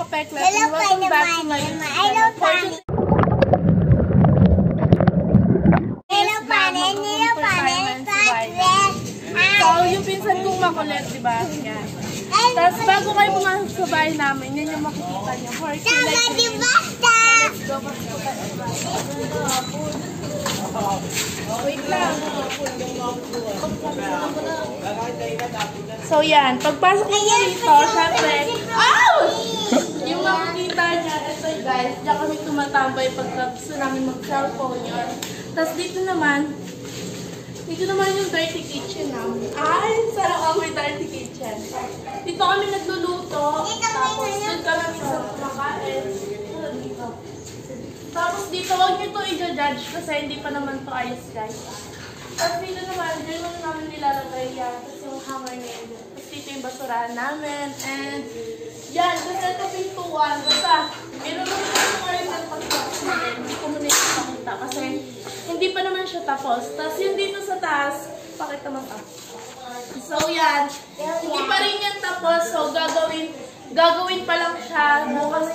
kapekla. Welcome back to my YouTube channel. So, yung pinsan kong makulit, diba? Yan. Tapos, bago kayo pumasok sa bahay namin, yan yung makikita niyo. Let's go. Wait lang. So, yan. Pagpasok niyo dito, syempre, yung makikita niya, ito guys, diyan kami tumatambay pagka gusto namin mag-cellphone yun. Tapos, dito naman yung dirty kitchen namin. Sarap ako yung dirty kitchen. Dito kami nagluluto. Tapos, doon kami minsan kumakain. Tapos, dito, huwag nyo ito i-judge kasi hindi pa naman ito ayos, guys. Tapos, dito naman, dyan naman namin nilalagay yan. Tapos, yung hanger na yun. Tapos, dito yung basurahan namin. And, yan. Tapos, ito pintuan. Basta, meron naman ito ngayon ng pagpapos namin. Hindi ko muna yung pakita kasi hindi pa naman siya tapos. Tapos, yung dito sa taas, pakita mo pa. So, yan. Hindi pa rin yan tapos. So, gagawin pa lang siya. Bukas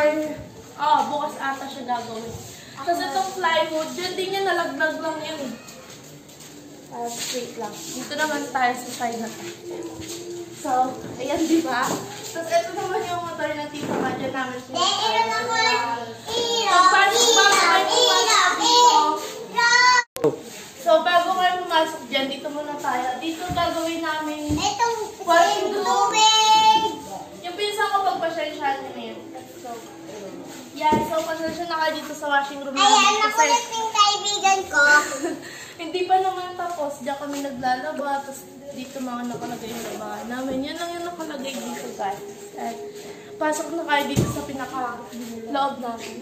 ata siya gagawin. Tapos, itong plywood, dyan din yan, nalaglag lang yun. Straight lang. Dito naman tayo sa side na to. So, ayan, di ba? Tapos, ito naman yung motor na tito ka dyan namin. So, bago kayo pumasok dyan, dito muna tayo. Dito gagawin namin washing room. Yung pinsan ko pagpasyensyahan niya na yun. So, yan. So, pasensya na kayo dito sa washing room namin. Ayan, nakulit yung kaibigan ko. Hindi pa naman tapos. Diyan kami naglalaba. Tapos, dito mga nakalagay yung labahan namin. Yan lang yung nakalagay dito, guys. At, pasok na kayo dito sa pinaka-loob namin.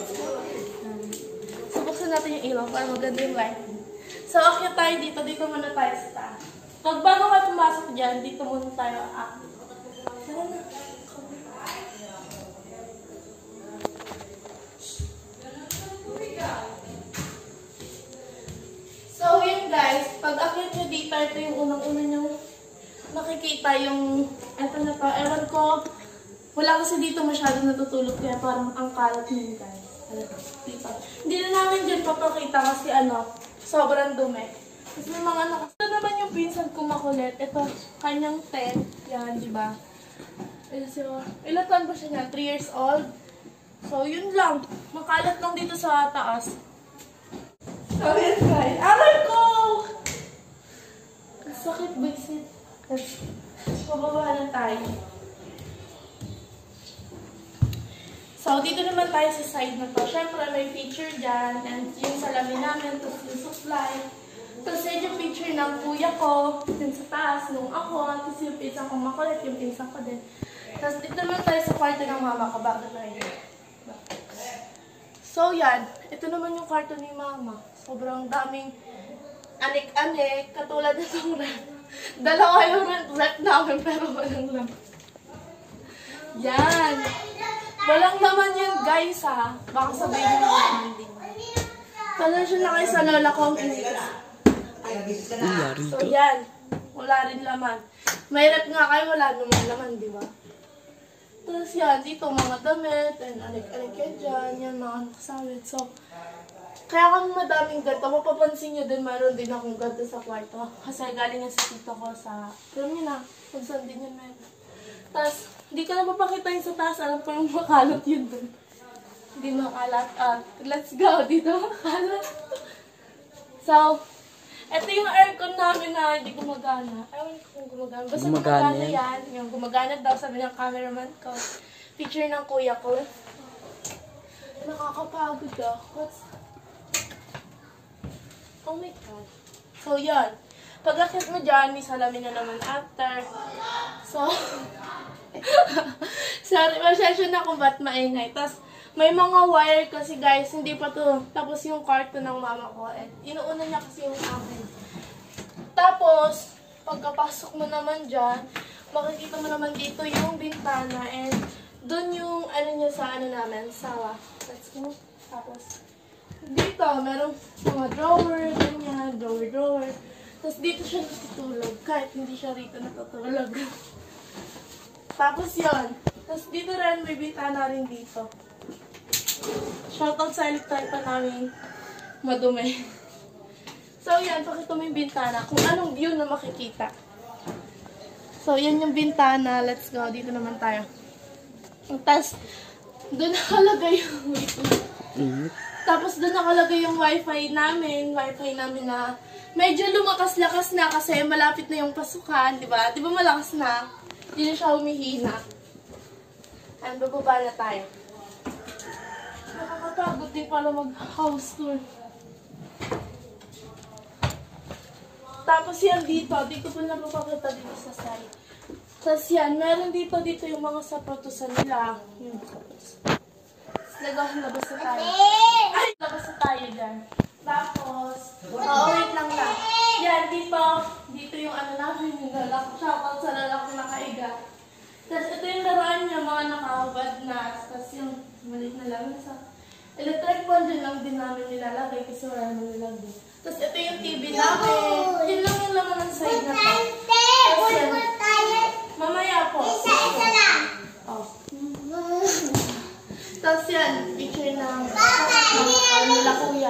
So, buksan natin yung ilaw para maganda yung lighting. So, akyat tayo dito. Dito muna tayo sa taas. Pag bago ka pumasok dyan, dito muna tayo. So, yun guys. Pag akyat nyo dito, ito yung unang-una nyo nakikita yung, ito na to. Ewan ko, wala kasi dito masyadong natutulog kaya parang ang kalat nyo guys. Dito. Hindi na namin dyan papakita kasi sobrang dumi. Kasi may mga ito naman yung pinsan ko makulit. Ito, kanyang 10. Yan, di ba? So, ilan taon ba siya niya? 3 years old. So, yun lang. Makalat lang dito sa taas. So, yan guys. Aray ko! Ang sakit, bisit. Pababa na tayo. So, dito naman tayo sa side na to. Siyempre, may feature dyan. And yung salamin namin, tapos yung supply. Tapos yung picture ng kuya ko, dun sa taas, nung ako. Tapos yung pinsan ko makulit, yung pinsan ko din. Tapos dito naman tayo sa kwarto ng mama ko. Bakit na yun? So, yan. Ito naman yung kwarto ni mama. Sobrang daming anik-anik. Katulad na itong rep. Dalawa yung rep namin, pero walang laman. Yan. Walang laman yan, guys, ha. Baka sabihin nyo naman din. Pasensya na kayo sa lola ko ang inis. So, yan. Wala rin laman. May rep nga kayo, wala naman laman, di ba? Tapos yan, dito mga damit, and anik-anik yan dyan, yan mga nakasawit. So, kaya kami madaming ganito. Mapapansin nyo din, mayroon din akong ganito sa kwarto. Kasi galing yan sa tito ko sa, alam nyo na, kung saan din yan meron. Tapos, hindi ko na mapakita yung sa taas. Alam ko yung makalat yun dun. Hindi makalat. Let's go. Dito makalat. So, ito yung aircon namin na hindi gumagana. Ewan ko kung gumagana. Basta gumagana yan. Yung gumagana daw sabi ng cameraman ko. Picture ng kuya ko. Nakakapagod ah. Oh my God. So, yan. Pag-akit mo dyan, may salamin na naman after. So, sorry, masyasya na kung ba't maingay. Tapos, may mga wire kasi guys, hindi pa to. Tapos yung kwarto ng mama ko. And inuuna niya kasi yung akin. Tapos, pagkapasok mo naman dyan, makikita mo naman dito yung bintana. And doon yung ano niya sa ano namin, sawa. Let's go. Tapos, dito, merong mga drawer, ganyan, drawer. Tapos dito siya natutulog, kahit hindi siya rito natutulog. Tapos yun. Tapos dito rin, may bintana rin dito. Shoutout sa electric pa namin madumi. So yan, pakita mo yung bintana. Kung anong view na makikita. So yan yung bintana. Let's go. Dito naman tayo. Tapos, doon nakalagay yung Tapos doon nakalagay yung wifi namin. Wifi namin na medyo lumakas-lakas na kasi malapit na yung pasukan, di ba? Di ba malakas na? Hindi na siya humihina. And bababa na tayo. Nakakapagod din pala mag-house tour. Tapos yan dito. Dito po na papakita dito sa side. Tapos yan, meron dito yung mga sapatos nila. Yung sapatos. Labas na tayo. Ay, labas na tayo dyan. Tapos, wait lang. Yan, dito yung ano namin, yung lalaki. Shoutout sa lalaki nakaiga. Tapos ito yung laruan niya, mga nakahubad na. Tapos yung maliit na lang sa electric fan dyan lang din namin nilalagay kasi wala naman nilalagay. Tapos ito yung TV namin. Yun lang yung laman ng side na to. Tapos yan, mamaya po. Isa lang. Oh. Tapos yan, picture ng nila kuya.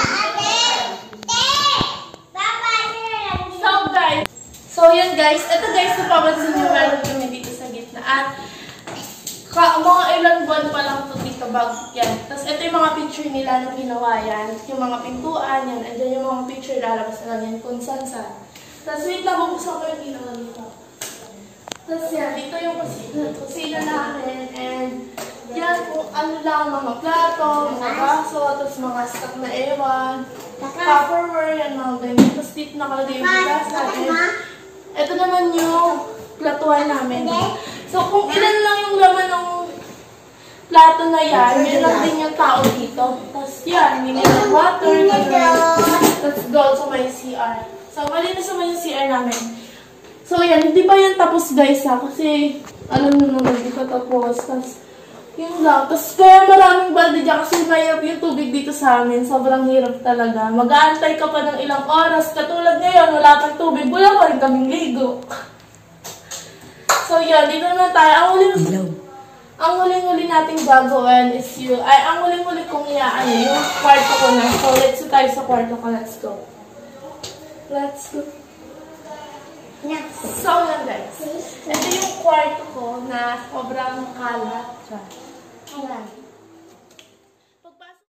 So yan guys, ito guys, napapansin nyo, meron kami dito sa gitna. At mga ilang buwan pa lang ito dito bago yan. Tapos ito yung mga picture nila na ginawa yan. Yung mga pintuan, yan. Andyan yung mga picture, lalabas na lang yan kung saan. Tapos wait lang, bubuksan ko yung ginawa dito. Tapos yan, dito yung kusina namin. And yan, kung ano lang, mga plato, mga baso, tapos mga stock na ewan, Tupperware, yan, mga ganyan. Tapos dito nakalagay yung bilasa. Ito naman yung platuan namin. So, kung ilan lang yung laman ng plato na yan, yun lang din yung tao dito. Tapos yan, mineral water, tapos go sa may CR. So, malinis naman yung CR namin. So, yan, hindi pa yan tapos guys ha, kasi alam nyo naman, hindi pa tapos. Tapos, yun lang. Tapos, kaya maraming balde dyan kasi mahirap yung tubig dito sa amin. Sobrang hirap talaga. Mag-aantay ka pa ng ilang oras. Katulad ngayon, wala pang tubig. Wala pa rin kaming ligo. So, yan. Dito naman tayo. Ang huling-huli nating gagawin is ang huling-huli kong iyaan yung kwarto ko na. So, let's go tayo sa kwarto ko. Let's go. Let's go. So, yan guys. Ito yung kwarto ko na sobrang kalat. Ayan.